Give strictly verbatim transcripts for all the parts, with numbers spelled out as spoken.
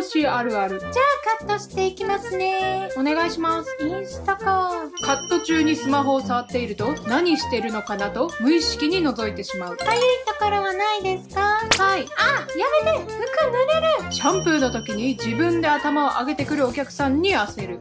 子あるある。 じゃあカットしていきますね。 お願いします。 インスタか。 カット中にスマホを触っていると何してるのかなと無意識に覗いてしまう。 かゆいところはないですか？ はい。 あ、やめて、服濡れる。 シャンプーの時に自分で頭を上げてくるお客さんに焦る。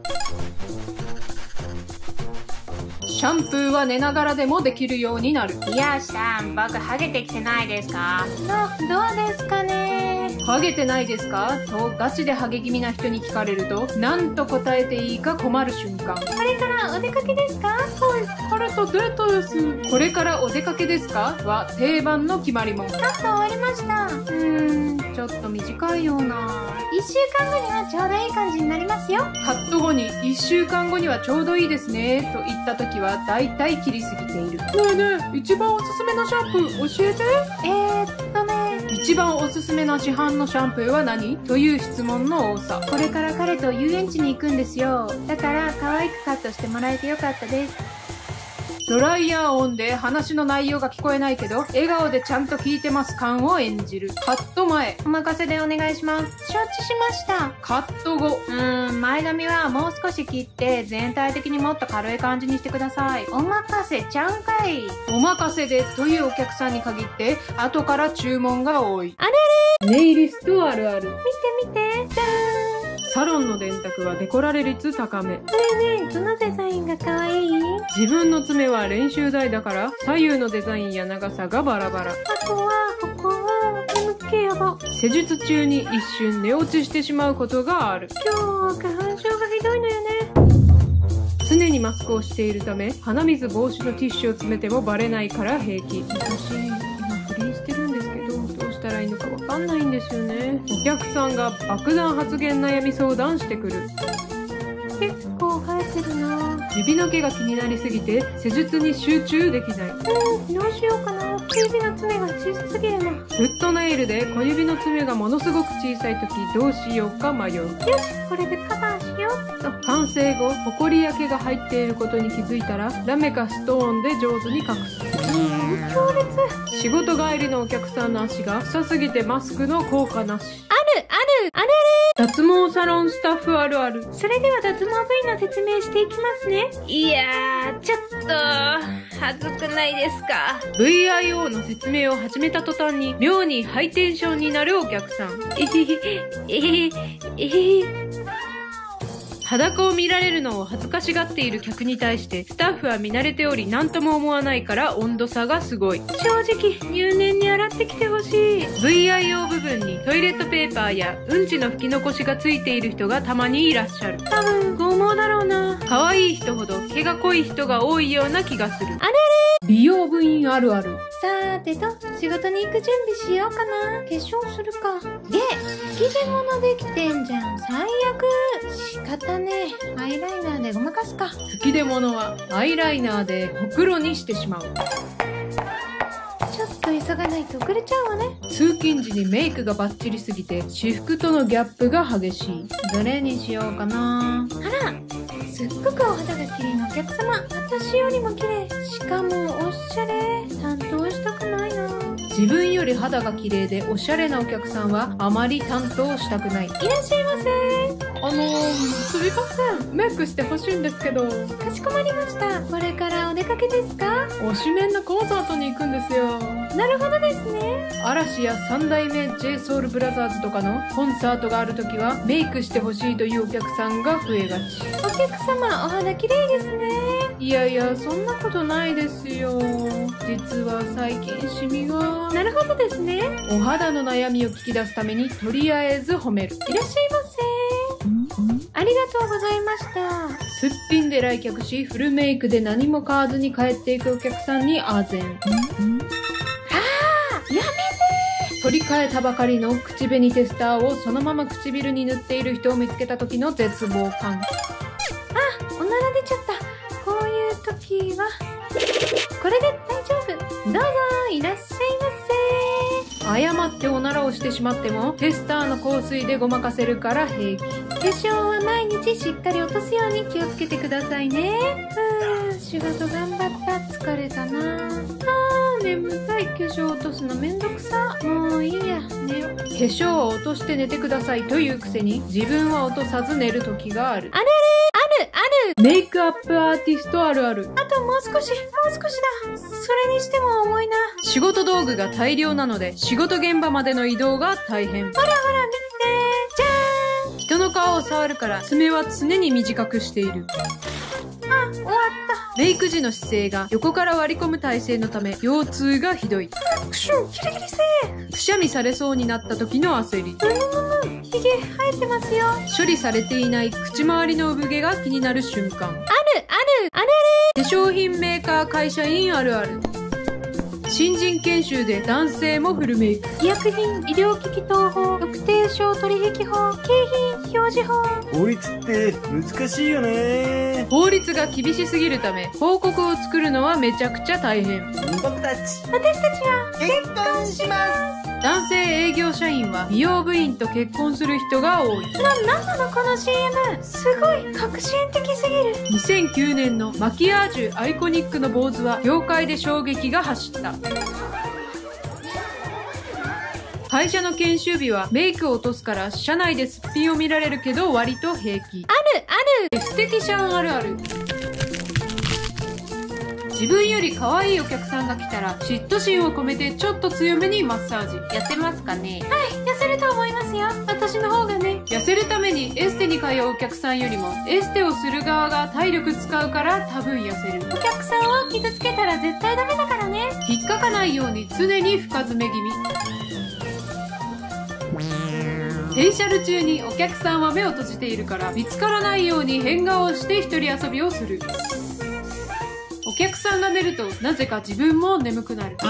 シャンプーは寝ながらでもできるようになる。 いやさん、僕ハゲてきてないですか？ど、どうですかね？ ハゲてないですかとガチでハゲ気味な人に聞かれると何と答えていいか困る瞬間。 これからお出かけですか？ はい、彼とデートです。これからお出かけですかは定番の決まりもん。 カット終わりました。 うーん、ちょっと短いような。 いっしゅうかんごにはちょうどいい感じになりますよ。 カット後にいっしゅうかんごにはちょうどいいですねと言った時はだいたい切りすぎている。ねえねえ、一番おすすめのシャンプー教えて。 えーっとね、 一番おすすめな市販のシャンプーは何という質問の多さ。 これから彼と遊園地に行くんですよ。だから可愛くカットしてもらえてよかったです。 ドライヤーオンで話の内容が聞こえないけど笑顔でちゃんと聞いてます感を演じる。カット前。 お任せでお願いします。承知しました。 カット後。 うーん、前髪はもう少し切って全体的にもっと軽い感じにしてください。お任せちゃうんかい。 お任せでというお客さんに限って後から注文が多い。 あれれ、 ネイリストあるある。 見て見て、じゃーん。 サロンの電卓はデコラレ率高め。 ねえねえ、どのデザインが可愛い？ 自分の爪は練習台だから左右のデザインや長さがバラバラ。 あとはここは眠気やば。 施術中に一瞬寝落ちしてしまうことがある。 今日は花粉症がひどいのよね。 常にマスクをしているため鼻水防止のティッシュを詰めてもバレないから平気。私今不倫してるんですけどどうしたらいいのかわかんないんですよね。お客さんが爆弾発言悩み相談してくる。 結構生えてるな。 指の毛が気になりすぎて施術に集中できない。 うん、どうしようかな。小指の爪が小さすぎるな。 フットネイルで小指の爪がものすごく小さい時どうしようか迷う。 よし、これでカバーしようっと。 完成後ホコリや毛が入っていることに気づいたらラメかストーンで上手に隠す。 うん、強烈。 仕事帰りのお客さんの足が臭すぎてマスクの効果なし。 あるあるあれれ。 脱毛サロンスタッフあるある。 それでは脱毛部位の説明していきますね。いやー、ちょっと恥ずくないですか？ ブイアイオー の説明を始めた途端に妙にハイテンションになるお客さん。 えへへ、えへへ、えへへ。 裸を見られるのを恥ずかしがっている客に対してスタッフは見慣れており何とも思わないから温度差がすごい。 正直入念に洗ってきてほしい。 ブイアイオー 部分にトイレットペーパーやうんちの拭き残しがついている人がたまにいらっしゃる。 多分剛毛だろうな。 可愛い人ほど毛が濃い人が多いような気がする。 あれれ。 美容部員あるある。 さーてと、仕事に行く準備しようかな。化粧するか。で、吹き出物できてんじゃん。最悪。仕方ねえ。アイライナーでごまかすか。 吹き出物はアイライナーでほくろにしてしまう。 ちょっと急がないと遅れちゃうわね。 通勤時にメイクがバッチリすぎて私服とのギャップが激しい。 どれにしようかな。あら、すっごくお肌が綺麗なお客様。私よりも綺麗。しかもおしゃれ。担当したくないな。 自分より肌が綺麗でおしゃれなお客さんはあまり担当したくない。 いらっしゃいませ。 あのー、すみません。メイクしてほしいんですけど。 かしこまりました。これからお出かけですか？ 推しメンのコンサートに行くんですよ。 なるほどですね。 嵐や三代目 ジェイソウルブラザーズとかのコンサートがあるときはメイクしてほしいというお客さんが増えがち。 お客様、お肌綺麗ですね。 いやいや、そんなことないですよ。実は最近シミが。 なるほどですね。 お肌の悩みを聞き出すためにとりあえず褒める。 いらっしゃいませ。ありがとうございました。 すっぴんで来客しフルメイクで何も買わずに帰っていくお客さんにあぜん。 あー、やめて。 取り替えたばかりの口紅テスターをそのまま唇に塗っている人を見つけた時の絶望感。 あ、おなら出ちゃった。こういう時はこれで大丈夫。どうぞいらっしゃいませ。 ア誤っておならをしてしまってもテスターの香水でごまかせるから平気。 化粧は毎日しっかり落とすように気をつけてくださいね。ふぅ、仕事頑張った。疲れたな。あー、眠たい。化粧落とすのめんどくさ。もういいや、寝よう。 化粧は落として寝てくださいというくせに自分は落とさず寝る時がある。 あるあるある。 メイクアップアーティストあるある。 あともう少し、もう少しだ。それにしても重いな。 仕事道具が大量なので仕事現場までの移動が大変。 ほらほら見て。じゃーん。 人の顔を触るから爪は常に短くしている。 あ、終わった。 メイク時の姿勢が横から割り込む体勢のため腰痛がひどい。 クシュン、ギリギリせー。 くしゃみされそうになった時の焦り。 うむむむ、ヒゲ生えてますよ。 処理されていない口周りの産毛が気になる瞬間。 あるあるある。 化粧品メーカー会社員あるある。新人研修で男性もフルメイク。 医薬品、医療機器等法、特定商取引法、景品表示法。 法律って難しいよね。 法律が厳しすぎるため報告を作るのはめちゃくちゃ大変。 僕たち私たちは結婚します。 男性営業社員は美容部員と結婚する人が多い。 な、なんなのこの シーエム。すごい革新的すぎる。 にせんきゅうねんのマキアージュアイコニックの坊主は業界で衝撃が走った。会社の研修日はメイクを落とすから社内ですっぴんを見られるけど割と平気。 あるある。 エステティシャンあるある。自分より可愛いお客さんが来たら嫉妬心を込めてちょっと強めにマッサージやってますかね。 はい、痩せると思いますよ。私の方がね。 痩せるためにエステに通うお客さんよりもエステをする側が体力使うから多分痩せる。 お客さんを傷つけたら絶対ダメだからね。 引っかかないように常に深爪気味。電車ル中にお客さんは目を閉じているから見つからないように変顔をして一人遊びをする。お客さんが寝るとなぜか自分も眠くなる。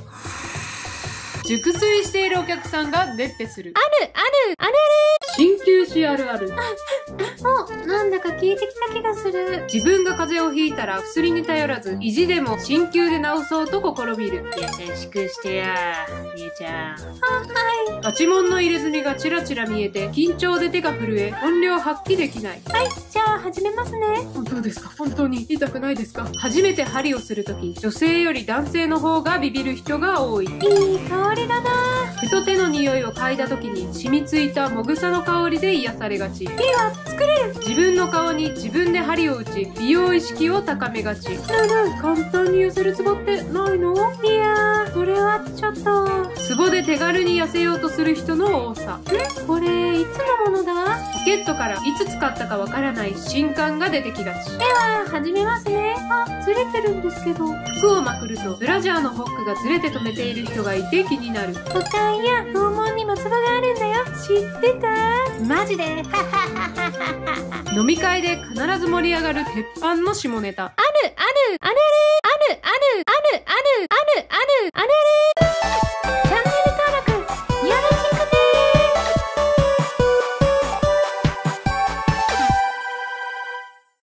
熟睡しているお客さんがデッペする。 あるあるある鍼灸師あるある。 もうなんだか効いてきた気がする。 自分が風邪をひいたら薬に頼らず意地でも鍼灸で治そうと試みる。 優しくしてや姉ちゃん。あ、はい。 ガチモンの入れ墨がチラチラ見えて緊張で手が震え音量発揮できない。 はい、じゃあ始めますね。 本当ですか？本当に痛くないですか？初めて針をするとき女性より男性の方がビビる人が多い。 いい香りだな。 手と手の匂いを嗅いだときに染みついたもぐさの香りで癒されがち。 いいわ、作れる。 自分の顔に自分で針を打ち美容意識を高めがち。ねえねえ、簡単に痩せるツボってないの？ いやー、それはちょっと。 ツボで手軽に痩せようとする人の多さ。 ん？これいつのものだ？ ポケットからいつ使ったかわからない新刊が出てきがち。 では始めますね。あ、ずれてるんですけど。 服をまくるとブラジャーのホックがずれて止めている人がいて気になる。 股間や肛門にもツボがあるんだよ。知ってた？マジで？ 飲み会で必ず盛り上がる鉄板の下ネタ。 あるあるあるあるあるあるあるあるあるある